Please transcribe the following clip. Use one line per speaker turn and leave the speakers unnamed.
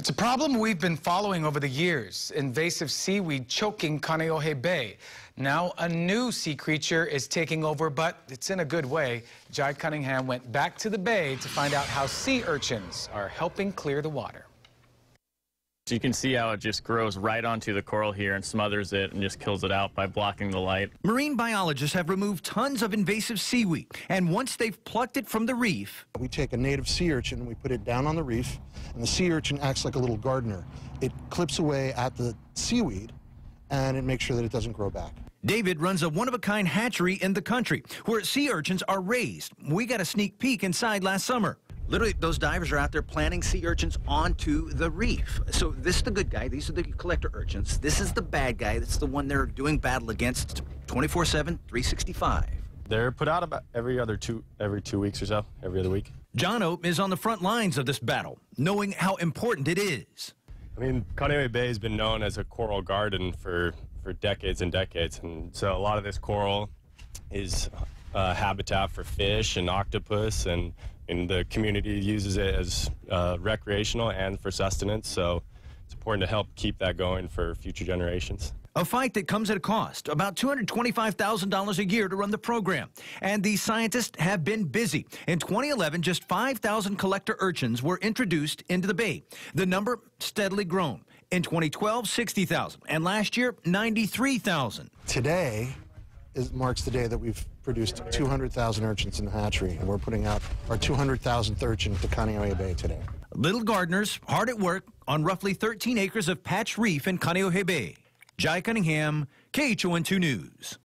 It's a problem we've been following over the years, invasive seaweed choking Kaneohe Bay. Now a new sea creature is taking over, but it's in a good way. Jai Cunningham went back to the bay to find out how sea urchins are helping clear the water.
So you can see how it just grows right onto the coral here and smothers it and just kills it out by blocking the light.
Marine biologists have removed tons of invasive seaweed, and once they've plucked it from the reef,
we take a native sea urchin and we put it down on the reef, and the sea urchin acts like a little gardener. It clips away at the seaweed, and it makes sure that it doesn't grow back.
David runs a one-of-a-kind hatchery in the country where sea urchins are raised. We got a sneak peek inside last summer.
Literally, those divers are out there planting sea urchins onto the reef. So this is the good guy. These are the collector urchins. This is the bad guy. That's the one they're doing battle against 24/7, 365.
They're put out about every 2 weeks or so, every other week.
Jono is on the front lines of this battle, knowing how important it is.
I mean, Kaneohe Bay has been known as a coral garden for decades and decades, and so a lot of this coral is habitat for fish and octopus, and the community uses it as recreational and for sustenance, so it's important to help keep that going for future generations.
A fight that comes at a cost, about $225,000 a year to run the program. And these scientists have been busy. In 2011, just 5,000 collector urchins were introduced into the bay. The number steadily grown. In 2012, 60,000. And last year, 93,000.
Today marks the day that we've produced 200,000 urchins in the hatchery, and we're putting out our 200,000th urchin to Kaneohe Bay today.
Little gardeners hard at work on roughly 13 acres of patch reef in Kaneohe Bay. Jai Cunningham, KHON2 News.